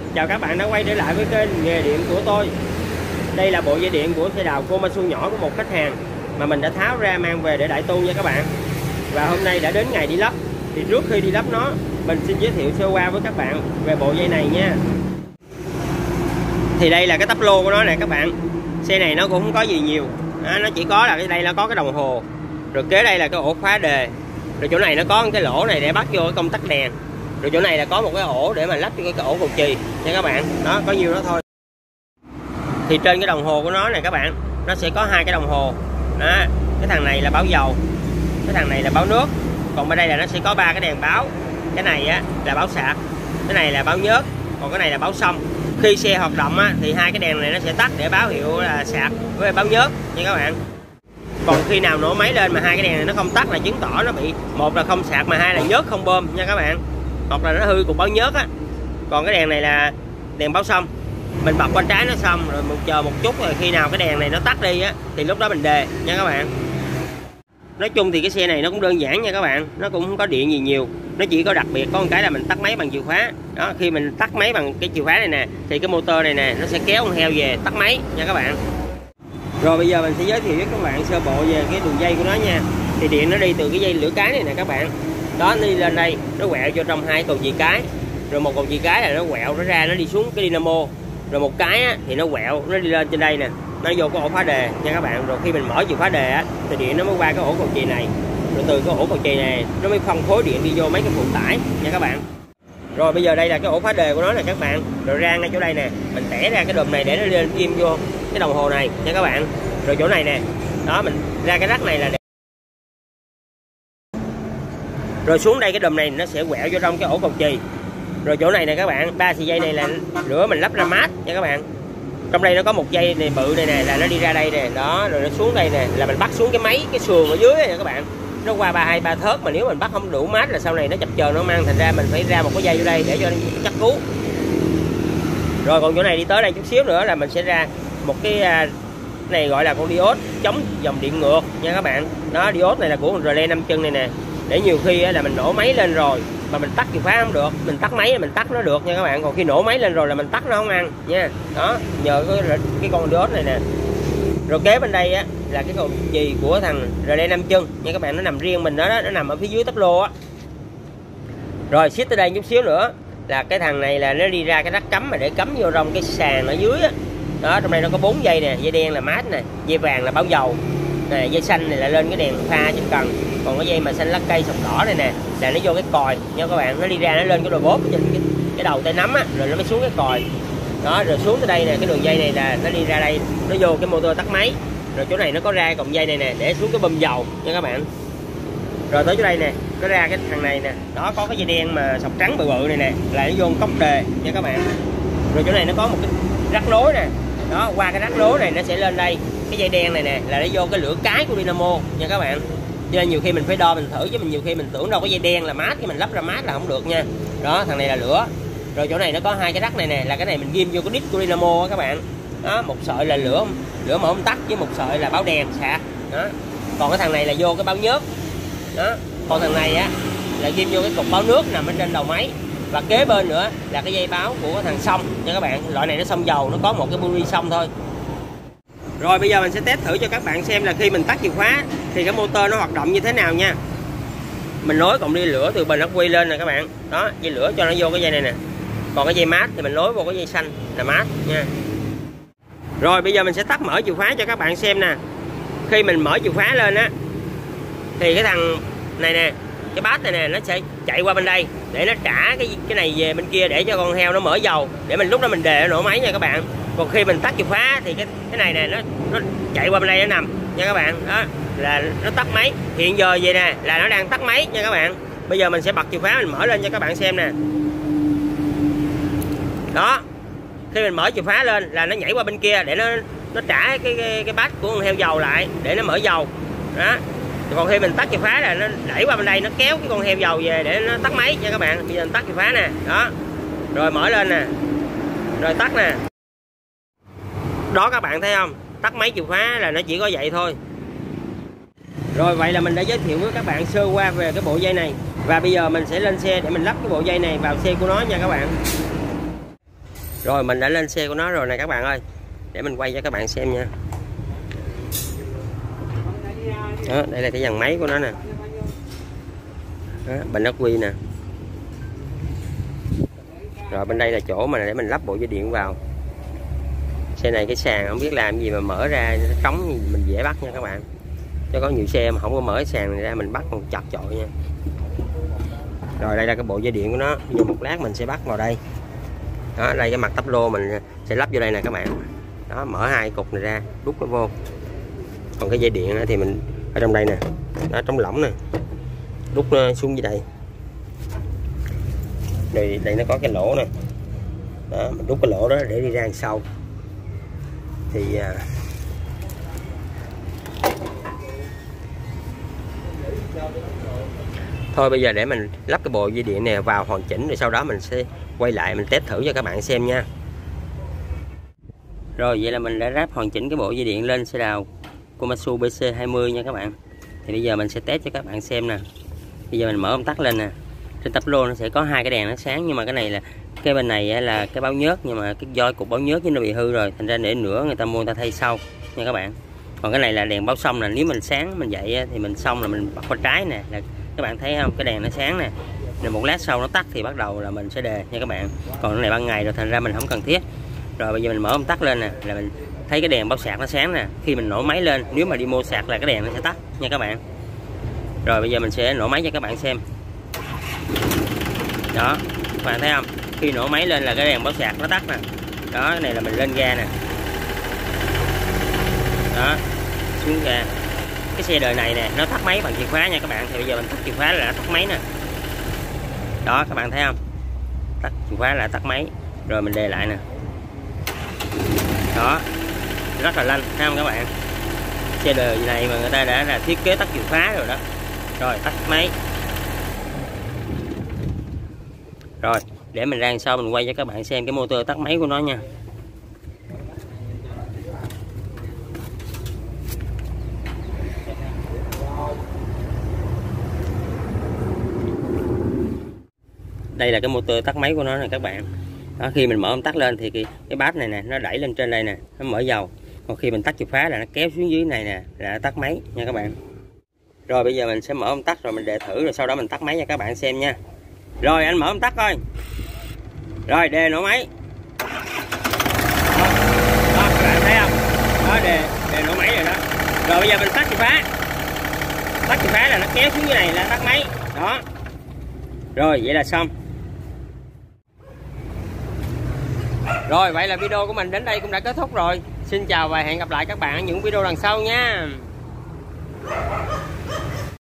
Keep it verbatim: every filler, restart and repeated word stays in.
Chào các bạn đã quay trở lại với kênh Nghề Điện của tôi. Đây là bộ dây điện của xe đào Komatsu nhỏ của một khách hàng mà mình đã tháo ra mang về để đại tu nha các bạn. Và hôm nay đã đến ngày đi lắp. Thì trước khi đi lắp nó, mình xin giới thiệu sơ qua với các bạn về bộ dây này nha. Thì đây là cái tắp lô của nó nè các bạn. Xe này nó cũng không có gì nhiều, à, nó chỉ có là cái đây nó có cái đồng hồ, rồi kế đây là cái ổ khóa đề, rồi chỗ này nó có cái lỗ này để bắt vô cái công tắc đèn, rồi chỗ này là có một cái ổ để mà lắp cho cái ổ cầu chì nha các bạn. Đó, có nhiêu đó thôi. Thì trên cái đồng hồ của nó này các bạn, nó sẽ có hai cái đồng hồ đó. Cái thằng này là báo dầu, cái thằng này là báo nước, còn bên đây là nó sẽ có ba cái đèn báo. Cái này á là báo sạc, cái này là báo nhớt, còn cái này là báo xong. Khi xe hoạt động á, thì hai cái đèn này nó sẽ tắt để báo hiệu là sạc với báo nhớt nha các bạn. Còn khi nào nổ máy lên mà hai cái đèn này nó không tắt là chứng tỏ nó bị, một là không sạc mà hai là nhớt không bơm nha các bạn, hoặc là nó hư cục báo nhớt á. Còn cái đèn này là đèn báo xong, mình bật qua trái nó xong rồi mình chờ một chút, rồi khi nào cái đèn này nó tắt đi á thì lúc đó mình đề nha các bạn. Nói chung thì cái xe này nó cũng đơn giản nha các bạn, nó cũng không có điện gì nhiều, nó chỉ có đặc biệt có một cái là mình tắt máy bằng chìa khóa. Đó, khi mình tắt máy bằng cái chìa khóa này nè thì cái motor này nè nó sẽ kéo con heo về tắt máy nha các bạn. Rồi bây giờ mình sẽ giới thiệu với các bạn sơ bộ về cái đường dây của nó nha. Thì điện nó đi từ cái dây lửa cái này nè các bạn, đó, nó đi lên đây, nó quẹo vô trong hai cầu chì cái, rồi một cầu chì cái là nó quẹo nó ra, nó đi xuống cái dynamo, rồi một cái á, thì nó quẹo nó đi lên trên đây nè, nó vô cái ổ khóa đề nha các bạn. Rồi khi mình mở chìa khóa đề á thì điện nó mới qua cái ổ cầu chì này, rồi từ cái ổ cầu chì này nó mới phân phối điện đi vô mấy cái phụ tải nha các bạn. Rồi bây giờ đây là cái ổ khóa đề của nó nè các bạn, rồi ra ngay chỗ đây nè, mình tẻ ra cái đùm này để nó lên kim vô cái đồng hồ này nha các bạn. Rồi chỗ này nè, đó, mình ra cái rắc này là để... rồi xuống đây cái đùm này nó sẽ quẹo vô trong cái ổ cầu chì. Rồi chỗ này nè các bạn, ba sợi dây này là lửa mình lắp ra mát nha các bạn. Trong đây nó có một dây này bự này nè là nó đi ra đây nè, đó, rồi nó xuống đây nè là mình bắt xuống cái máy, cái sườn ở dưới nè các bạn. Nó qua ba hai ba thớt, mà nếu mình bắt không đủ mát là sau này nó chập chờn nó mang, thành ra mình phải ra một cái dây vô đây để cho nó chắc cú. Rồi còn chỗ này đi tới đây chút xíu nữa là mình sẽ ra một cái này gọi là con diode chống dòng điện ngược nha các bạn. Đó, diode này là của rờ lê năm chân này nè, để nhiều khi là mình nổ máy lên rồi mà mình tắt chìa khóa không được, mình tắt máy là mình tắt nó được nha các bạn, còn khi nổ máy lên rồi là mình tắt nó không ăn nha. Đó, nhờ cái, cái con diode này nè. Rồi kế bên đây á là cái cầu chì của thằng rờ lê năm chân nha các bạn, nó nằm riêng mình đó, đó, nó nằm ở phía dưới tắp lô á. Rồi xích tới đây chút xíu nữa là cái thằng này là nó đi ra cái rắc cắm mà để cắm vô trong cái sàn ở dưới á. Đó, trong đây nó có bốn dây nè, dây đen là mát nè, dây vàng là báo dầu nè, dây xanh này là lên cái đèn pha trên cần, còn cái dây mà xanh lá cây sọc đỏ này nè là nó vô cái còi nha các bạn, nó đi ra nó lên cái đồi bốt trên cái, cái đầu tay nắm á, rồi nó mới xuống cái còi. Đó, rồi xuống tới đây nè, cái đường dây này là nó đi ra đây, nó vô cái motor tắt máy. Rồi chỗ này nó có ra cọng dây này nè để xuống cái bơm dầu nha các bạn. Rồi tới chỗ đây nè, nó ra cái thằng này nè, đó, có cái dây đen mà sọc trắng bự bự này nè là nó vô cốc đề nha các bạn. Rồi chỗ này nó có một cái rắc nối nè, đó, qua cái rắc nối này nó sẽ lên đây, cái dây đen này nè là nó vô cái lửa cái của dynamo nha các bạn. Cho nên nhiều khi mình phải đo mình thử, chứ mình nhiều khi mình tưởng đâu cái dây đen là mát, cái mình lắp ra mát là không được nha. Đó, thằng này là lửa. Rồi chỗ này nó có hai cái rắc này nè, là cái này mình ghim vô cái đít của dynamo các bạn. Đó, một sợi là lửa lửa mà không tắt, với một sợi là báo đèn sạc. Đó, còn cái thằng này là vô cái báo nhớt. Đó, còn thằng này á là ghim vô cái cục báo nước nằm ở trên đầu máy. Và kế bên nữa là cái dây báo của cái thằng xông nha các bạn. Loại này nó xông dầu, nó có một cái buri xông thôi. Rồi bây giờ mình sẽ test thử cho các bạn xem là khi mình tắt chìa khóa thì cái motor nó hoạt động như thế nào nha. Mình nối cọng dây lửa từ bình ắc quy lên nè các bạn. Đó, dây lửa cho nó vô cái dây này nè. Còn cái dây mát thì mình nối vô cái dây xanh là mát nha. Rồi bây giờ mình sẽ tắt mở chìa khóa cho các bạn xem nè. Khi mình mở chìa khóa lên á thì cái thằng này nè, cái bát này nè nó sẽ chạy qua bên đây để nó trả cái cái này về bên kia để cho con heo nó mở dầu, để mình lúc đó mình đề nó nổ máy nha các bạn. Còn khi mình tắt chìa khóa thì cái cái này nè nó nó chạy qua bên đây nó nằm nha các bạn. Đó là nó tắt máy. Hiện giờ vậy nè là nó đang tắt máy nha các bạn. Bây giờ mình sẽ bật chìa khóa mình mở lên cho các bạn xem nè. Đó, khi mình mở chìa khóa lên là nó nhảy qua bên kia để nó nó trả cái cái, cái bát của con heo dầu lại để nó mở dầu. Đó, còn khi mình tắt chìa khóa là nó đẩy qua bên đây, nó kéo cái con heo dầu về để nó tắt máy nha các bạn. Bây giờ mình tắt chìa khóa nè. Đó, rồi mở lên nè, rồi tắt nè. Đó các bạn thấy không, tắt máy chìa khóa là nó chỉ có vậy thôi. Rồi vậy là mình đã giới thiệu với các bạn sơ qua về cái bộ dây này. Và bây giờ mình sẽ lên xe để mình lắp cái bộ dây này vào xe của nó nha các bạn. Rồi mình đã lên xe của nó rồi nè các bạn ơi, để mình quay cho các bạn xem nha. Đó, đây là cái dàn máy của nó nè. Đó, bình ắc quy nè. Rồi bên đây là chỗ mà để mình lắp bộ dây điện vào. Xe này cái sàn không biết làm gì mà mở ra nó trống, mình dễ bắt nha các bạn. Chứ có nhiều xe mà không có mở cái sàn này ra mình bắt còn chặt chội nha. Rồi đây là cái bộ dây điện của nó. Giờ một lát mình sẽ bắt vào đây. Đó, đây cái mặt tắp lô mình sẽ lắp vô đây nè các bạn. Đó, mở hai cục này ra, đút nó vô. Còn cái dây điện thì mình ở trong đây nè, nó trống lỏng nè, đút nó xuống dưới đây. Đây, đây nó có cái lỗ nè. Đó, mình đút cái lỗ đó để đi ra đằng sau. Thì à, thôi bây giờ để mình lắp cái bộ dây điện này vào hoàn chỉnh, rồi sau đó mình sẽ quay lại mình test thử cho các bạn xem nha. Rồi vậy là mình đã ráp hoàn chỉnh cái bộ dây điện lên xe đào Komatsu B C hai mươi nha các bạn. Thì bây giờ mình sẽ test cho các bạn xem nè. Bây giờ mình mở công tắc lên nè. Trên tắp lô nó sẽ có hai cái đèn nó sáng, nhưng mà cái này là cái bên này là cái báo nhớt, nhưng mà cái doi cục báo nhớt nó bị hư rồi, thành ra để nữa người ta mua người ta thay sau nha các bạn. Còn cái này là đèn báo xong, là nếu mình sáng mình dậy thì mình xong là mình bật qua trái nè, là các bạn thấy không, cái đèn nó sáng nè. Rồi một lát sau nó tắt thì bắt đầu là mình sẽ đề nha các bạn. Còn cái này ban ngày rồi thành ra mình không cần thiết. Rồi bây giờ mình mở công tắc lên nè, là mình thấy cái đèn báo sạc nó sáng nè. Khi mình nổ máy lên, nếu mà đi mua sạc là cái đèn nó sẽ tắt nha các bạn. Rồi bây giờ mình sẽ nổ máy cho các bạn xem. Đó, các bạn thấy không? Khi nổ máy lên là cái đèn báo sạc nó tắt nè. Đó, cái này là mình lên ga nè. Đó, xuống ga. Cái xe đời này nè, nó tắt máy bằng chìa khóa nha các bạn. Thì bây giờ mình tắt chìa khóa là đã tắt máy nè. Đó, các bạn thấy không? Tắt chìa khóa là tắt máy. Rồi mình đề lại nè. Đó, rất là lanh, thấy không các bạn? Xe đời này mà người ta đã là thiết kế tắt chìa khóa rồi đó. Rồi, tắt máy. Rồi, để mình ra sau mình quay cho các bạn xem cái motor tắt máy của nó nha. Đây là cái motor tắt máy của nó nè các bạn. Đó, khi mình mở công tắc lên thì cái, cái bát này nè nó đẩy lên trên đây nè, nó mở dầu. Còn khi mình tắt chìa khóa là nó kéo xuống dưới này nè, là nó tắt máy nha các bạn. Rồi bây giờ mình sẽ mở công tắc rồi mình đề thử, rồi sau đó mình tắt máy cho các bạn xem nha. Rồi anh mở công tắc coi. Rồi đề nổ máy. Đó, đó các bạn thấy không? Đó, đề, đề nổ máy rồi đó. Rồi bây giờ mình tắt chìa khóa. Tắt chìa khóa là nó kéo xuống dưới này là tắt máy. Đó. Rồi vậy là xong. Rồi vậy là video của mình đến đây cũng đã kết thúc rồi. Xin chào và hẹn gặp lại các bạn ở những video lần sau nha.